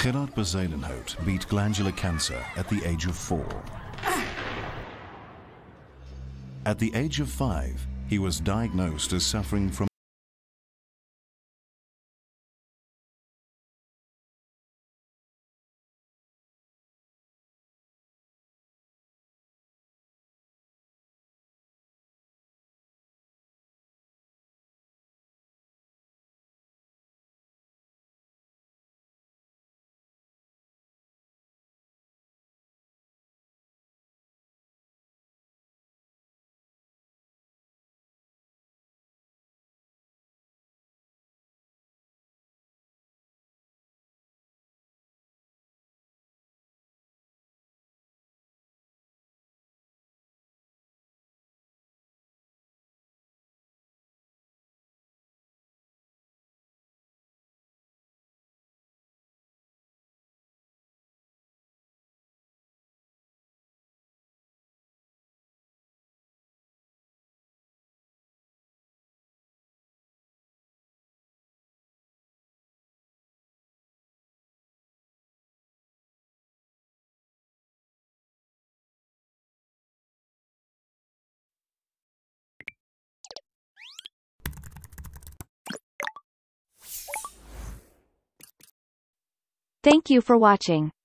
Gerard Bezuidenhout beat glandular cancer at the age of 4. At the age of 5, he was diagnosed as suffering from Thank you for watching.